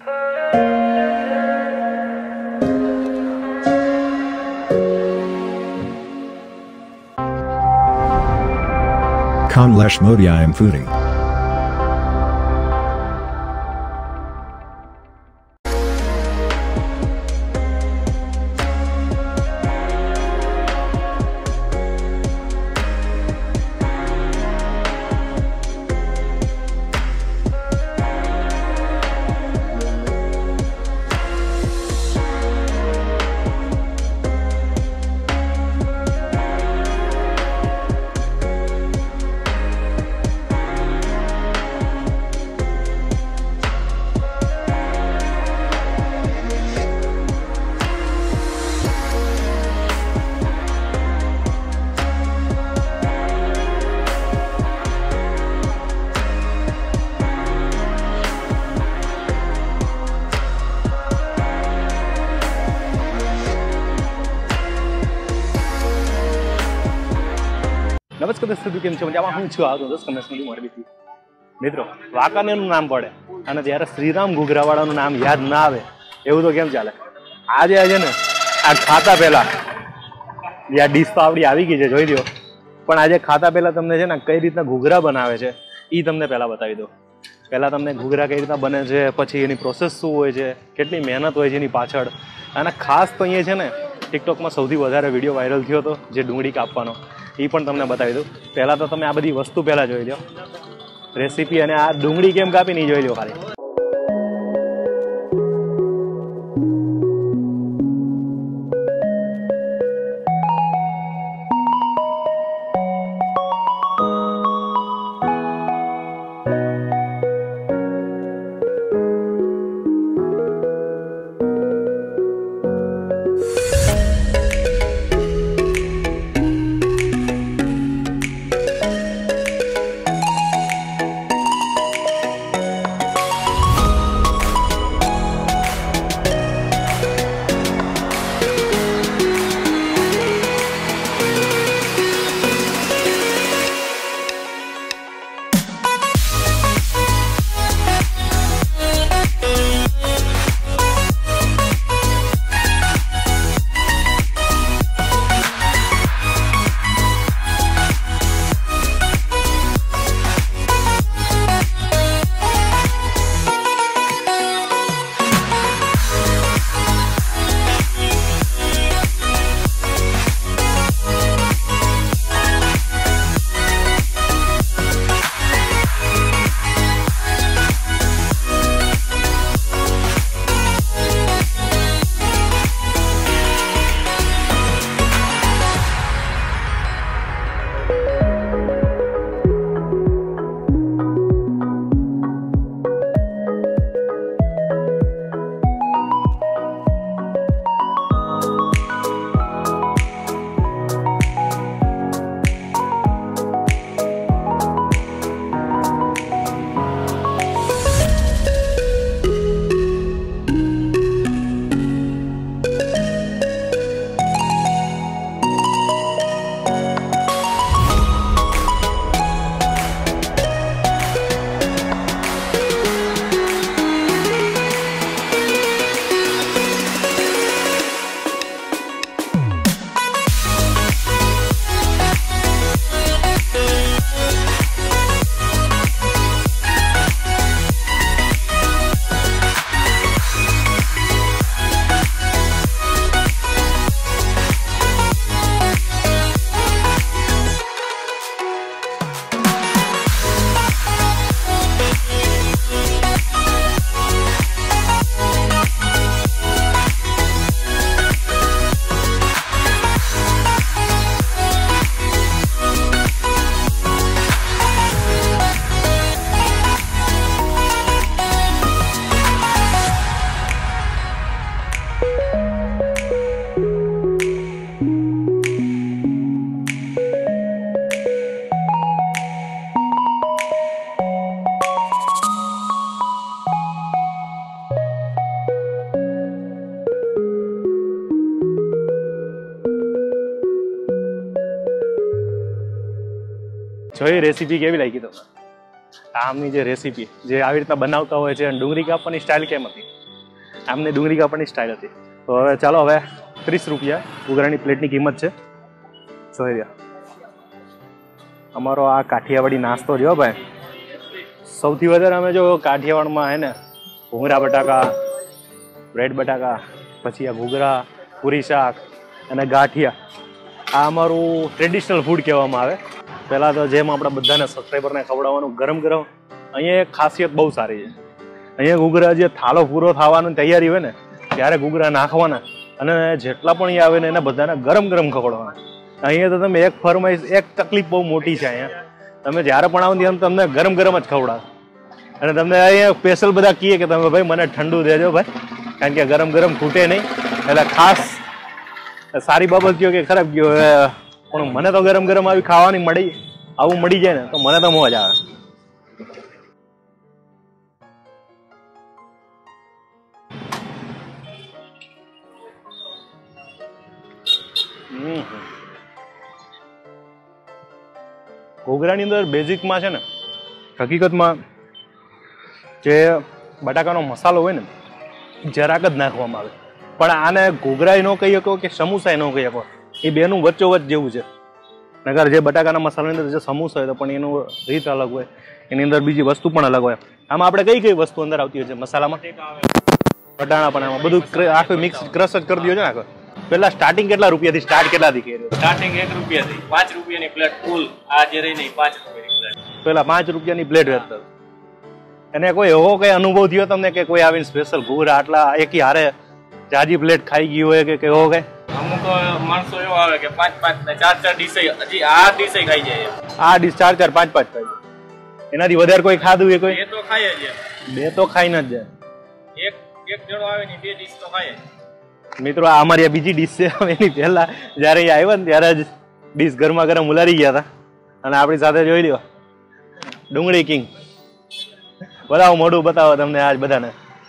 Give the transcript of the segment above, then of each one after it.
Kamlesh Modi, I am fooding. નમસ્કાર દોસ્તો, કેમ છો? મજામાં હું છું. આવતો દોસ્ત કમેન્ટમાં મોરબીથી. મિત્રો, વાંકાનેરનું નામ પડે અને ત્યારે શ્રીરામ ઘૂઘરાવાળાનું નામ યાદ ના આવે એવું તો કેમ ચાલે? આજે છે ને આ ખાતા પહેલા આ ડીશ તો આપણી આવી ગઈ છે, જોઈ લો. પણ આજે ખાતા પહેલા તમને છે ને કઈ રીતના ઘૂઘરા બનાવે છે એ તમને પહેલા બતાવી દો. પહેલા તમને ઘૂઘરા કઈ રીતના બને છે, પછી એની પ્રોસેસ શું હોય છે, કેટલી મહેનત હોય છે એની પાછળ. અને ખાસ તો અહીંયા છે ને ટિકટોકમાં સૌથી વધારે વિડીયો વાયરલ થયો હતો જે ડુંગળી કાપવાનો, એ પણ તમને બતાવી દઉં. પહેલાં તો તમે આ બધી વસ્તુ પહેલાં જોઈ લો, રેસીપી, અને આ ડુંગળી કેમ કાપી નહીં જોઈ લો ખાલી. જોઈ રેસીપી કેવી લાગી તમને? આમની જે રેસીપી જે આવી રીતના બનાવતા હોય છે અને ડુંગળી કાપવાની સ્ટાઇલ કેમ હતી? આમને ડુંગળી કાપવાની સ્ટાઇલ હતી. તો હવે ચાલો, હવે 30 રૂપિયા ઘૂઘરાની પ્લેટની કિંમત છે. જોઈ રહ્યા અમારો આ કાઠિયાવાડી નાસ્તો જો ભાઈ. સૌથી વધારે અમે જો કાઠિયાવાડમાં હે ને ભૂંગળા બટાકા, બ્રેડ બટાકા, પછી આ ઘૂઘરા, પૂરી શાક અને ગાંઠિયા, આ અમારું ટ્રેડિશનલ ફૂડ કહેવામાં આવે. પહેલાં તો જેમ આપણા બધાને સબસ્ક્રાઈબરને ખવડાવવાનું ગરમ ગરમ. અહીંયા એક ખાસિયત બહુ સારી છે. અહીંયા ઘૂઘરા જે થાળો પૂરો થવાની તૈયારી હોય ને ત્યારે ઘૂઘરા નાખવાના અને જેટલા પણ આવે ને એને બધાને ગરમ ગરમ ખવડાવવાના. અહીંયા તો તમે એક ફરમાઈશ, એક તકલીફ બહુ મોટી છે અહીંયા, તમે જ્યારે પણ આવો ત્યારે તમને ગરમ ગરમ જ ખવડાવે. અને તમને અહીંયા સ્પેશિયલ બધા કહીએ કે તમે ભાઈ મને ઠંડુ દેજો ભાઈ, કારણ કે ગરમ ગરમ ખૂટે નહીં. એટલે ખાસ સારી બાબત કયો કે ખરાબ કયો, પણ મને તો ગરમ ગરમ આવી ખાવાની આવું મળી જાય ને તો મને તો મોજ આવે. ઘૂઘરાની અંદર બેઝિકમાં છે ને હકીકતમાં જે બટાકાનો મસાલો હોય ને જરાક જ નાખવામાં આવે. પણ આને ઘૂઘરા ન કહી શકો કે સમોસા ન કહી શકો, એ બેનું વચ્ચોવચ્ચ જેવું છે. નકર જે બટાકાના મસાલાની અંદર જે સમોસા હોય તો પણ એનું રીત અલગ હોય, એની અંદર બીજી વસ્તુ પણ અલગ હોય. આમાં આપણે કઈ કઈ વસ્તુ અંદર આવતી હોય છે મસાલામાં? વટાણા પણ આમાં બધું આખું મિક્સ ક્રશ જ કરી દો છે ને આખો. પેલા સ્ટાર્ટિંગ કેટલા રૂપિયાથી સ્ટાર્ટ કેટલાથી કર્યું? સ્ટાર્ટિંગ 1 રૂપિયાથી 5 રૂપિયાની પ્લેટ ફૂલ. આ જે રહી ને 5 રૂપિયાની પ્લેટ. પેલા 5 રૂપિયાની પ્લેટ વેચતા. અને કોઈ એવો કઈ અનુભવ થયો તમને કે કોઈ આવીને સ્પેશિયલ ઘૂઘરા આટલા એકી હારે જાજી પ્લેટ ખાઈ ગઈ હોય કે એવો કઈ? અમુક માણસો એવો આવે કે 5 ને 4 ડીશ હજી આ ડીશ ખાઈ જાય. આ ડીશ 4 5 ખાઈ. એનાથી વધારે કોઈ ખાધું એ કોઈ? એ તો ખાય જ. બે તો ખાઈને જ જાય. એક જણો આવે ને 2 ડીશ તો ખાય. મિત્રો આ અમારી બીજી ડીશ છે. એની પહેલા જયારે એ આવ્યા ને ત્યારે જ ડીશ ગરમા ગરમ ઉલારી ગયા હતા. અને આપણી સાથે જોઈ લ્યો ડુંગળી કિંગ. બતાવો મોઢું બતાવો તમને આજ બધાને.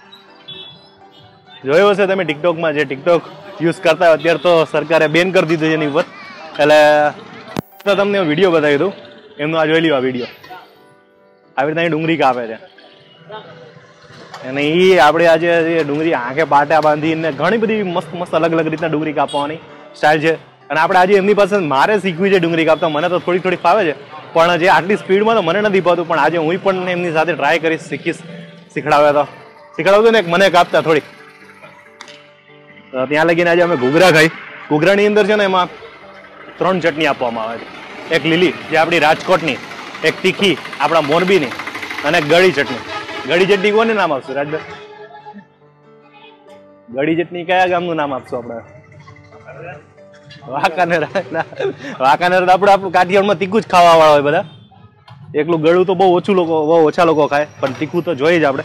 જોયું હશે તમે ટિકટોકમાં, જે ટિકટોક યુઝ કરતા હોય અત્યારે તો સરકારે બેન કરી દીધું છે એની ઉપર. એટલે તમને વિડીયો બતાવી દઉં એમનો. આ જોઈ લ્યો આ વિડીયો. આવી રીતના ડુંગળી કાપે છે અને એ આપણે આજે ડુંગળી આંખે પાટા બાંધીને ઘણી બધી મસ્ત મસ્ત અલગ અલગ રીતના ડુંગળી કાપવાની સ્ટાઇલ છે. અને આપણે આજે એમની પાસે મારે શીખવી છે ડુંગળી કાપતા. મને તો થોડી થોડી ફાવે છે, પણ જે આટલી સ્પીડમાં તો મને નથી પાતું. પણ આજે હું પણ એમની સાથે ટ્રાય કરીશ, શીખીશ. શીખડાવતો ને મને કાપતા થોડીક. ત્યાં લગીને આજે અમે ઘૂઘરા ખાઈ. ઘૂઘરાની અંદર છે ને એમાં 3 ચટણી આપવામાં આવે છે. એક લીલી જે આપણી રાજકોટની, એક તીખી આપણા મોરબીની અને ગળી ચટણી. ગળી ચટણી કોને નામ આપશું રાજભાઈ? ગળી ચટણી કયા ગામનું નામ આપશું આપણે? વાંકાનેર. વાંકાનેર તો આપણું કાઠિયાવાડમાં તીખું જ ખાવા વાળા હોય બધા. એકલું ગળું તો બહુ ઓછા લોકો ખાય, પણ તીખું તો જોઈએ જ આપણે.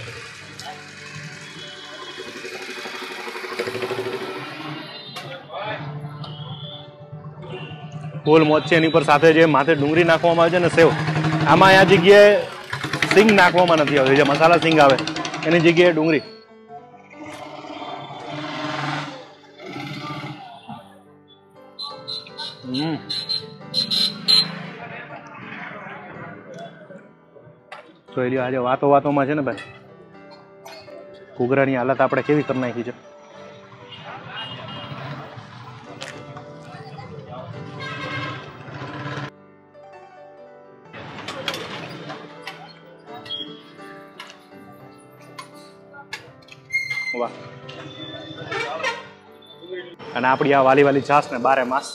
ફૂલ મોજ છે એની પર. સાથે જે માથે ડુંગળી નાખવામાં આવે છે ને સેવ, આમાં આ જગ્યાએ સિંગ નાખવામાં નથી આવતી. જે મસાલા સિંગ આવે એની જગ્યાએ ડુંગળી. તો એ આજે વાતોમાં છે ને ભાઈ ઘૂઘરાની હાલત આપણે કેવી કરી નાખી છે. વાહ. અને આપણી આ વાલી વાલી છાસ ને 12 માસ.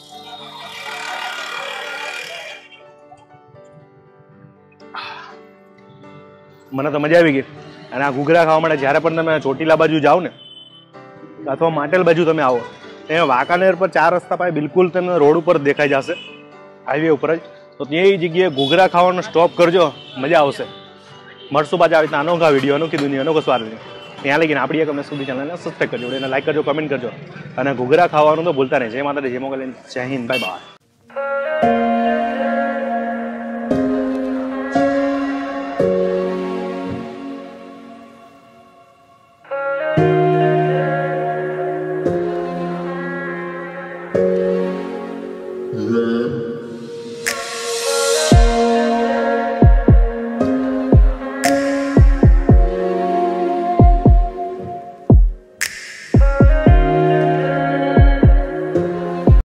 મને તો મજા આવી ગઈ. અને આ ઘૂઘરા ખાવા માટે જ્યારે પણ તમે ચોટીલા બાજુ જાઓ ને અથવા માટેલ બાજુ તમે આવો, ત્યાં વાંકાનેર પર 4 રસ્તા પાસે બિલકુલ તમને રોડ ઉપર દેખાઈ જશે, હાઈવે ઉપર જ. તો ત્યાં એ જગ્યાએ ઘૂઘરા ખાવાનો સ્ટોપ કરજો, મજા આવશે. મળશું પાછા આવી રીતના અનોખા વિડીયો, અનોખી દુનિયા, અનોખો સ્વાદ. ત્યાં લગીને આપણી એક સુધી ચેનલને સબસ્ક્રાઈબ કરજો, એને લાઈક કરજો, કમેન્ટ કરજો. અને ઘૂઘરા ખાવાનું તો ભૂલતા નહીં. જય માતાજી, જય મોગલ, જય Hind, bye bye. Thank you.